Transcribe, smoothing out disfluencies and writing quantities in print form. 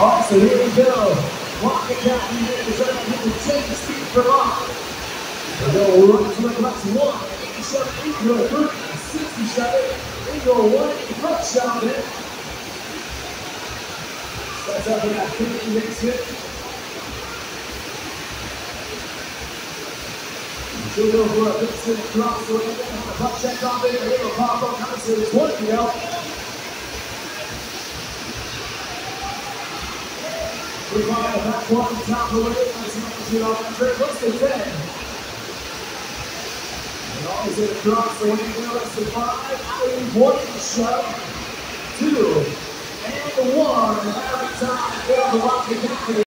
Alright, so here we go. Walking down here, we're trying to get the 10 speed per mile. We're going to run to the left 187, into a 67, into a 180 front shot there. Starts up in that 50 next hit. She'll go for a big spin across the way. The front check off there. Here will pop up. Now to 20 to go. We find a back one top of the way. Let's see off that trip. What's the 10? And always hit across the way. Let's see 5. Out of 1 shot. 2 and 1. Every time. Get on the rocket.